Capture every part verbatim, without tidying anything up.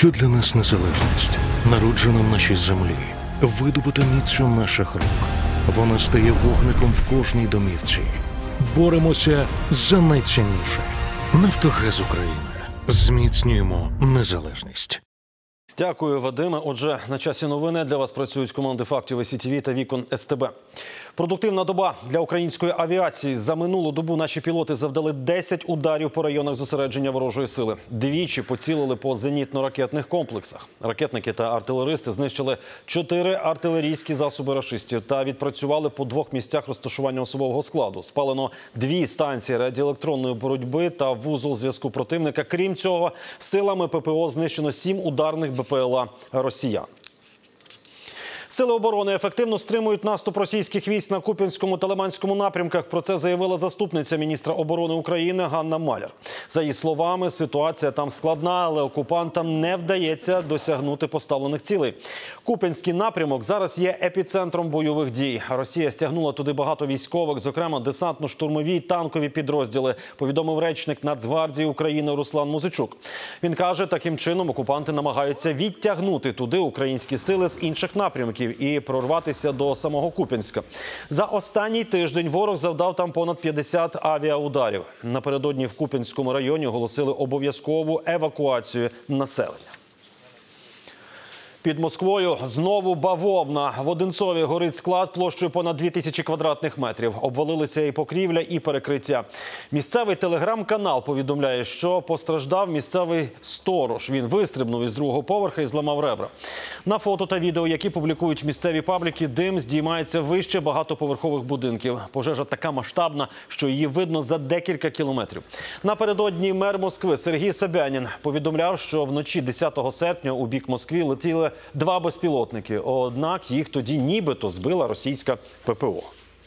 Що для нас незалежність? Народжена в нашій землі, видобута міцю наших рук. Вона стає вогником в кожній домівці. Боремося за найцінніше. Нафтогаз України. Зміцнюємо незалежність. Дякую, Вадиме. Отже, на часі новини для вас працюють команди «Фактів» ес ен те ві та «Вікон ес те бе». Продуктивна доба для української авіації. За минулу добу наші пілоти завдали десять ударів по районах зосередження ворожої сили. Двічі поцілили по зенітно-ракетних комплексах. Ракетники та артилеристи знищили чотири артилерійські засоби рашистів та відпрацювали по двох місцях розташування особового складу. Спалено дві станції радіоелектронної боротьби та вузол зв'язку противника. Крім цього, силами пе пе о знищено сім ударних бе пе ел а росіян. Сили оборони ефективно стримують наступ російських військ на Куп'янському та Лиманському напрямках. Про це заявила заступниця міністра оборони України Ганна Маляр. За її словами, ситуація там складна, але окупантам не вдається досягнути поставлених цілей. Куп'янський напрямок зараз є епіцентром бойових дій. Росія стягнула туди багато військових, зокрема десантно-штурмові, танкові підрозділи, повідомив речник Нацгвардії України Руслан Музичук. Він каже, таким чином окупанти намагаються відтягнути туди українські сили з інших напрямків і прорватися до самого Куп'янська. За останній тиждень ворог завдав там понад п'ятдесят авіаударів. Напередодні в Куп'янському районі оголосили обов'язкову евакуацію населення. Під Москвою знову бавовна. В Одинцові горить склад площею понад дві тисячі квадратних метрів. Обвалилися і покрівля, і перекриття. Місцевий телеграм-канал повідомляє, що постраждав місцевий сторож. Він вистрибнув із другого поверха і зламав ребра. На фото та відео, які публікують місцеві пабліки, дим здіймається вище багатоповерхових будинків. Пожежа така масштабна, що її видно за декілька кілометрів. Напередодні мер Москви Сергій Собянін повідомляв, що вночі десятого серпня у бік Москви летіли два безпілотники, однак їх тоді нібито збила російська пе пе о.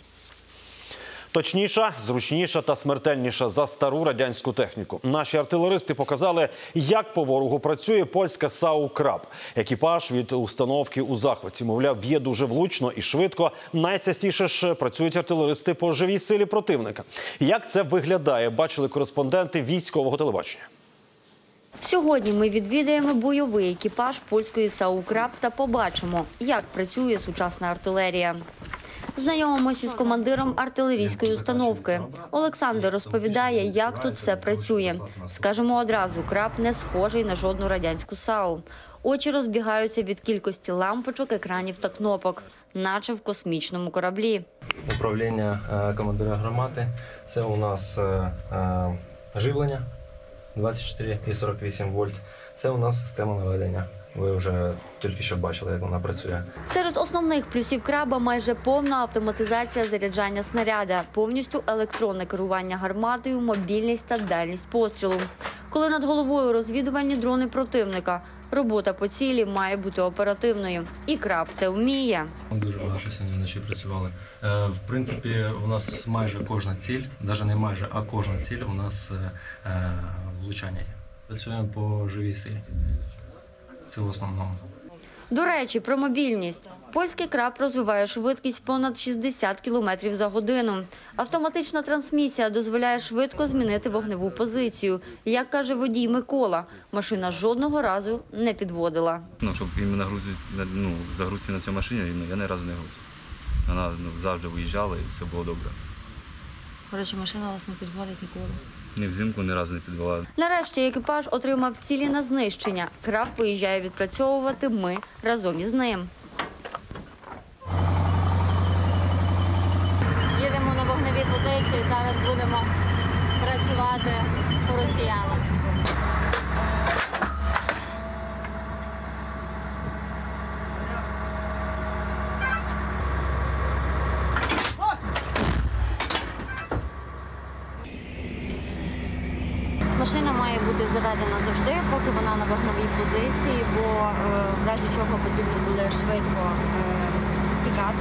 Точніша, зручніша та смертельніша за стару радянську техніку. Наші артилеристи показали, як по ворогу працює польська САУ «Краб». Екіпаж від установки у захваті. Мовляв, б'є дуже влучно і швидко. Найчастіше ж працюють артилеристи по живій силі противника. Як це виглядає, бачили кореспонденти військового телебачення. Сьогодні ми відвідаємо бойовий екіпаж польської САУ «Краб» та побачимо, як працює сучасна артилерія. Знайомимося з командиром артилерійської установки. Олександр розповідає, як тут все працює. Скажемо одразу, «Краб» не схожий на жодну радянську САУ. Очі розбігаються від кількості лампочок, екранів та кнопок, наче в космічному кораблі. Управління командира гармати – це у нас живлення двадцять чотири і сорок вісім вольт. Це у нас система наведення. Ви вже тільки що бачили, як вона працює. Серед основних плюсів «Краба» майже повна автоматизація заряджання снаряда, повністю електронне керування гарматою, мобільність та дальність пострілу. Коли над головою розвідувальні дрони противника, робота по цілі має бути оперативною. І «Краб» це вміє. Дуже багато сьогодні вночі працювали. В принципі, у нас майже кожна ціль, навіть не майже, а кожна ціль у нас влучання є. Працюємо по живій силі. Це в основному. До речі, про мобільність. Польський «Краб» розвиває швидкість понад шістдесят кілометрів за годину. Автоматична трансмісія дозволяє швидко змінити вогневу позицію. Як каже водій Микола, машина жодного разу не підводила. Ну, щоб іменно грузити, ну, загрузці на цій машині, я ні разу не грузив. Вона ну, завжди виїжджала і все було добре. Коротше, машина вас не підводить ніколи? Ні взимку ні разу не підвела. Нарешті екіпаж отримав цілі на знищення. «Краб» виїжджає відпрацьовувати, ми разом із ним. Їдемо на вогневі позиції, зараз будемо працювати по росіянам. Машина має бути заведена завжди, поки вона на вогневій позиції, бо е, в разі чого потрібно буде швидко е, тікати.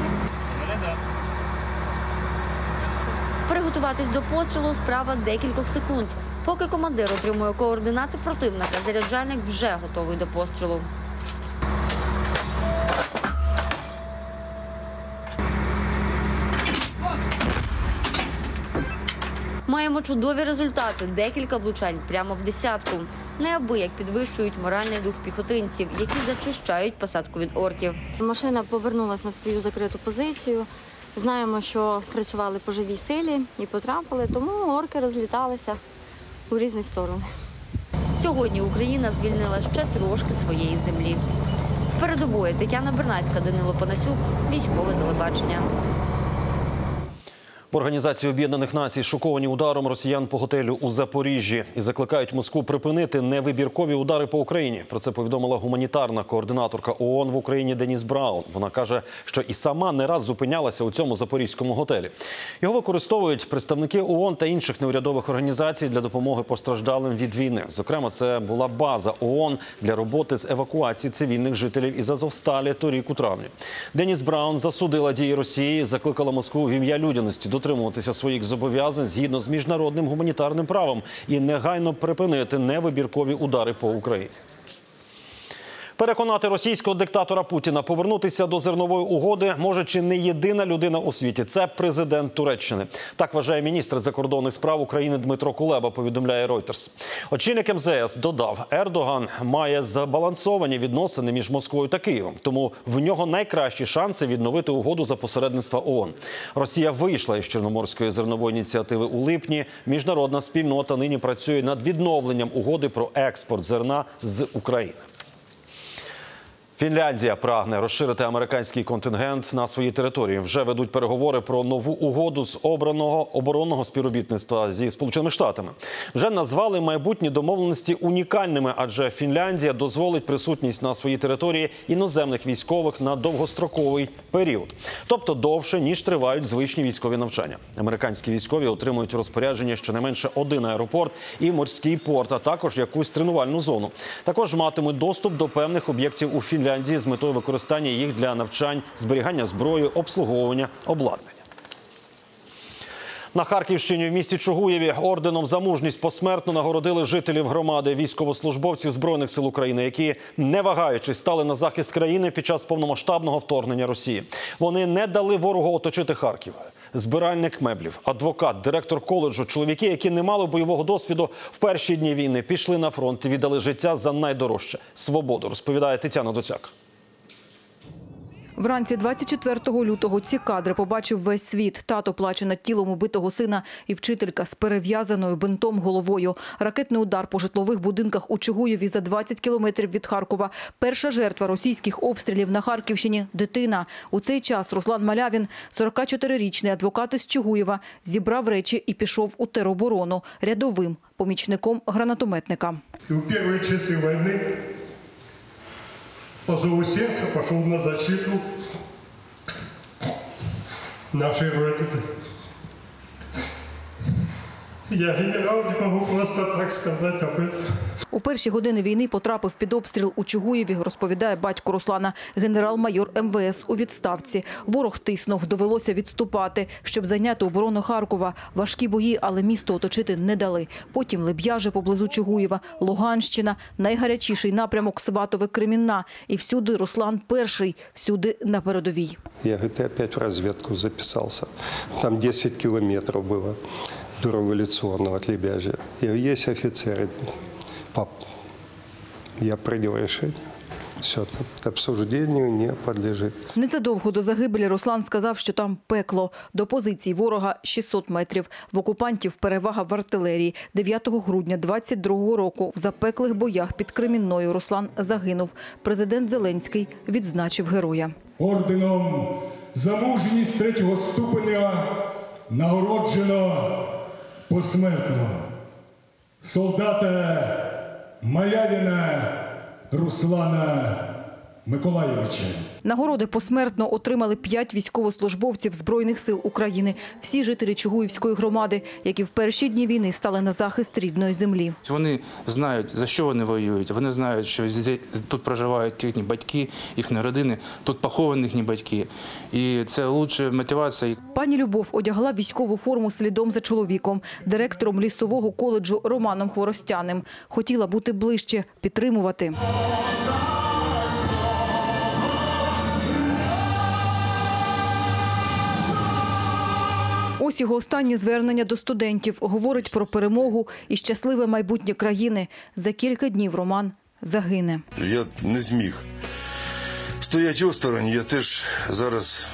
Приготуватись до пострілу – справа декількох секунд. Поки командир отримує координати противника, заряджальник вже готовий до пострілу. Маємо чудові результати. Декілька влучань прямо в десятку. неабияк підвищують моральний дух піхотинців, які зачищають посадку від орків. Машина повернулася на свою закриту позицію. Знаємо, що працювали по живій силі і потрапили, тому орки розліталися у різні сторони. Сьогодні Україна звільнила ще трошки своєї землі. З передової Тетяна Бернацька, Данило Панасюк, військове телебачення. В Організації Об'єднаних Націй шоковані ударом росіян по готелю у Запоріжжі і закликають Москву припинити невибіркові удари по Україні. Про це повідомила гуманітарна координаторка ООН в Україні Деніс Браун. Вона каже, що і сама не раз зупинялася у цьому запорізькому готелі. Його використовують представники ООН та інших неурядових організацій для допомоги постраждалим від війни. Зокрема, це була база ООН для роботи з евакуації цивільних жителів із Азовсталі торік у травні. Деніс Браун засудила дії Росії, закликала Москву в ім'я людяності дотримуватися своїх зобов'язань згідно з міжнародним гуманітарним правом і негайно припинити невибіркові удари по Україні. Переконати російського диктатора Путіна повернутися до зернової угоди може чи не єдина людина у світі. Це президент Туреччини. Так вважає міністр закордонних справ України Дмитро Кулеба, повідомляє Reuters. Очільник ем зе ес додав, Ердоган має збалансовані відносини між Москвою та Києвом. Тому в нього найкращі шанси відновити угоду за посередництва ООН. Росія вийшла із Чорноморської зернової ініціативи у липні. Міжнародна спільнота нині працює над відновленням угоди про експорт зерна з України. Фінляндія прагне розширити американський контингент на своїй території. Вже ведуть переговори про нову угоду з обраного оборонного співробітництва зі Сполученими Штатами. Вже назвали майбутні домовленості унікальними, адже Фінляндія дозволить присутність на своїй території іноземних військових на довгостроковий період. Тобто довше, ніж тривають звичні військові навчання. Американські військові отримують розпорядження щонайменше один аеропорт і морський порт, а також якусь тренувальну зону. Також матимуть доступ до певних об'єктів у Фінляндії з метою використання їх для навчань, зберігання зброї, обслуговування, обладнання. На Харківщині в місті Чугуєві орденом за мужність посмертно нагородили жителів громади військовослужбовців Збройних сил України, які, не вагаючись, стали на захист країни під час повномасштабного вторгнення Росії. Вони не дали ворогу оточити Харків. Збиральник меблів, адвокат, директор коледжу, чоловіки, які не мали бойового досвіду, в перші дні війни пішли на фронт і віддали життя за найдорожче – свободу, розповідає Тетяна Доцяк. Вранці двадцять четвертого лютого ці кадри побачив весь світ. Тато плаче над тілом убитого сина і вчителька з перев'язаною бинтом головою. Ракетний удар по житлових будинках у Чугуєві за двадцять кілометрів від Харкова. Перша жертва російських обстрілів на Харківщині – дитина. У цей час Руслан Малявін, сорокачотирирічний адвокат із Чугуєва, зібрав речі і пішов у тероборону рядовим помічником гранатометника. І у перші часи війни по зову сердца пошел на защиту нашей Родины. Я, генерал, не могу просто так сказать об этом. У перші години війни потрапив під обстріл у Чугуєві, розповідає батько Руслана, генерал-майор ем ве ес у відставці. Ворог тиснув, довелося відступати, щоб зайняти оборону Харкова. Важкі бої, але місто оточити не дали. Потім Леб'яжи поблизу Чугуєва, Луганщина, найгарячіший напрямок Сватове-Кремінна. І всюди Руслан перший, всюди на передовій. Я, говорит, опять в разведку записался. Там десять километров было до революционного от Лебяжья. И есть офицеры. Пап, я принял решение. Все, обсуждению не подлежит. Незадовго до загибелі Руслан сказав, що там пекло. До позицій ворога шістсот метрів. В окупантів перевага в артилерії. дев'ятого грудня двадцять другого року в запеклих боях під Кремінною Руслан загинув. Президент Зеленський відзначив героя. Орденом за мужність третього ступеня нагороджено посмертно солдата Малявіна Руслана Миколайовича. Нагороди посмертно отримали п'ять військовослужбовців Збройних сил України. Всі жителі Чугуївської громади, які в перші дні війни стали на захист рідної землі. Вони знають, за що вони воюють. Вони знають, що тут проживають їхні батьки, їхні родини, тут поховані їхні батьки. І це лучша мотивація. Пані Любов одягла військову форму слідом за чоловіком, директором лісового коледжу Романом Хворостяним. Хотіла бути ближче, підтримувати. Ось його останнє звернення до студентів. Говорить про перемогу і щасливе майбутнє країни. За кілька днів Роман загине. Я не зміг стояти осторонь. Я теж зараз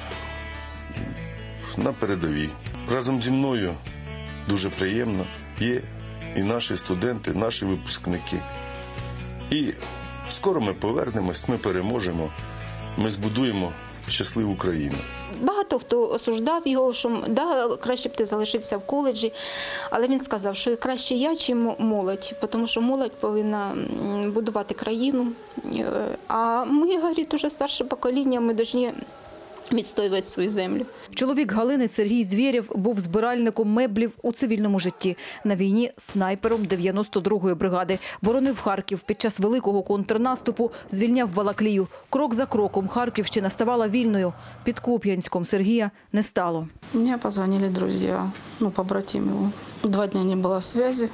на передовій. Разом зі мною дуже приємно є і наші студенти, наші випускники. І скоро ми повернемось, ми переможемо, ми збудуємо щасливу країну. Багато хто осуждав його, що да, краще б ти залишився в коледжі, але він сказав, що краще я, чим молодь, тому що молодь повинна будувати країну. А ми, говорить, уже старше покоління, ми повинні відстоювати свою землю. Чоловік Галини Сергій Звєрєв був збиральником меблів у цивільному житті. На війні снайпером дев'яносто другої бригади. Боронив Харків під час великого контрнаступу, звільняв Балаклію. Крок за кроком Харківщина ставала вільною. Під Куп'янськом Сергія не стало. Мені позвонили друзі, ну, побратим його. Два дні не було зв'язку.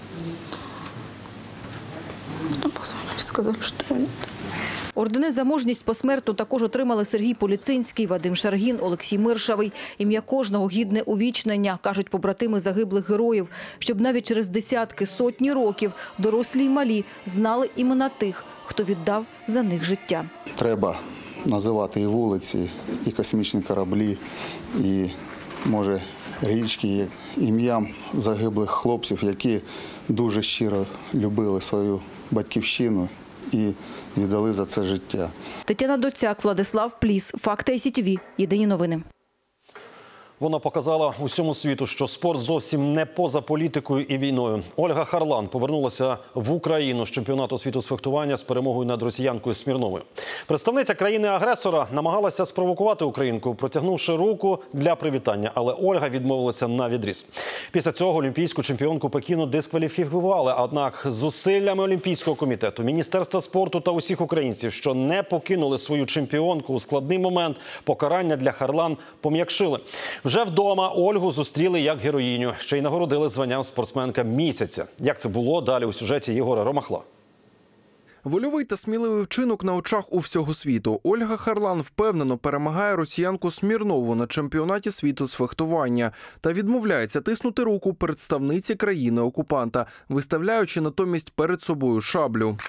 Потім позвонили, сказали, що ні. Ордени за мужність посмертно також отримали Сергій Поліцинський, Вадим Шаргін, Олексій Миршавий. Ім'я кожного гідне увічнення, кажуть побратими загиблих героїв, щоб навіть через десятки, сотні років дорослі й малі знали імена тих, хто віддав за них життя. Треба називати і вулиці, і космічні кораблі, і, може, річки ім'ям загиблих хлопців, які дуже щиро любили свою батьківщину і віддали за це життя. Тетяна Доцяк, Владислав Пліс. Факти ай сі ті ві. Єдині новини. Вона показала усьому світу, що спорт зовсім не поза політикою і війною. Ольга Харлан повернулася в Україну з чемпіонату світу з фехтування з перемогою над росіянкою Смірновою. Представниця країни-агресора намагалася спровокувати українку, протягнувши руку для привітання, але Ольга відмовилася навідріз. Після цього олімпійську чемпіонку Пекіну дискваліфікували, однак зусиллями Олімпійського комітету, Міністерства спорту та усіх українців, що не покинули свою чемпіонку у складний момент, покарання для Харлан пом'якшили. Вже вдома Ольгу зустріли як героїню, ще й нагородили званням спортсменка місяця. Як це було, далі у сюжеті Єгора Ромахла. Вольовий та сміливий вчинок на очах у всього світу. Ольга Харлан впевнено перемагає росіянку Смірнову на чемпіонаті світу з фехтування та відмовляється тиснути руку представниці країни-окупанта, виставляючи натомість перед собою шаблю.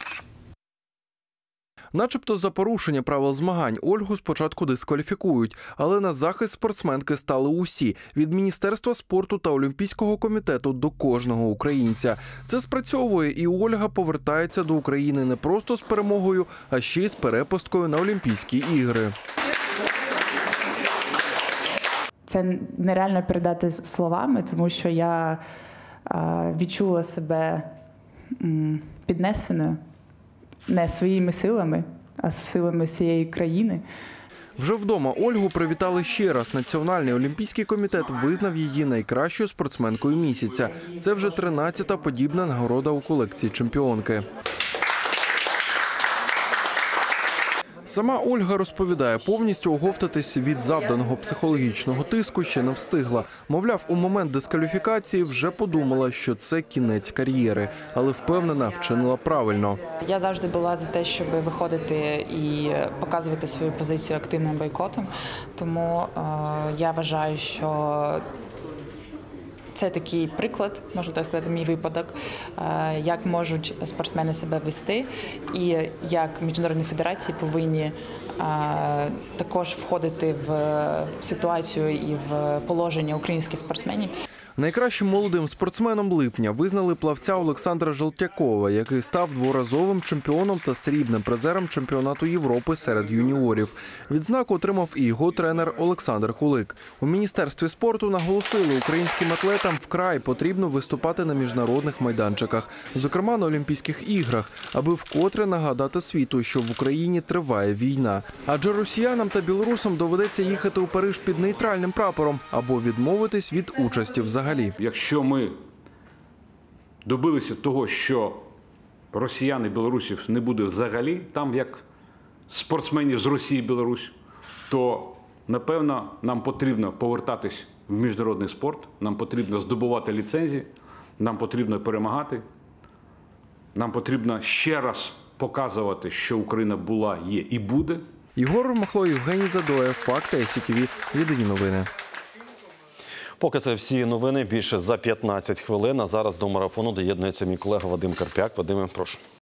Начебто за порушення правил змагань Ольгу спочатку дискваліфікують, але на захист спортсменки стали усі – від Міністерства спорту та Олімпійського комітету до кожного українця. Це спрацьовує, і Ольга повертається до України не просто з перемогою, а ще й з перепусткою на Олімпійські ігри. Це нереально передати словами, тому що я відчула себе піднесеною. Не своїми силами, а силами всієї країни. Вже вдома Ольгу привітали ще раз. Національний олімпійський комітет визнав її найкращою спортсменкою місяця. Це вже тринадцята подібна нагорода у колекції чемпіонки. Сама Ольга розповідає, повністю оговтатись від завданого психологічного тиску ще не встигла. Мовляв, у момент дискваліфікації вже подумала, що це кінець кар'єри, але впевнена, вчинила правильно. Я завжди була за те, щоб виходити і показувати свою позицію активним бойкотом, тому е, я вважаю, що це такий приклад, можу так сказати, мій випадок, як можуть спортсмени себе вести і як міжнародні федерації повинні також входити в ситуацію і в положення українських спортсменів. Найкращим молодим спортсменом липня визнали плавця Олександра Желтякова, який став дворазовим чемпіоном та срібним призером чемпіонату Європи серед юніорів. Відзнаку отримав і його тренер Олександр Кулик. У Міністерстві спорту наголосили, українським атлетам вкрай потрібно виступати на міжнародних майданчиках, зокрема на Олімпійських іграх, аби вкотре нагадати світу, що в Україні триває війна. Адже росіянам та білорусам доведеться їхати у Париж під нейтральним прапором або відмовитись від участі взагалі. Якщо ми добилися того, що росіян і білорусів не буде взагалі, там як спортсменів з Росії і Білорусь, то, напевно, нам потрібно повертатись в міжнародний спорт, нам потрібно здобувати ліцензії, нам потрібно перемагати, нам потрібно ще раз показувати, що Україна була, є і буде. Єгор Ромахло, Євгеній Задоєв, Факти ай сі ті ві, Єдині новини. Поки це всі новини більше за п'ятнадцять хвилин. А зараз до марафону доєднується мій колега Вадим Карп'як. Вадиме, прошу.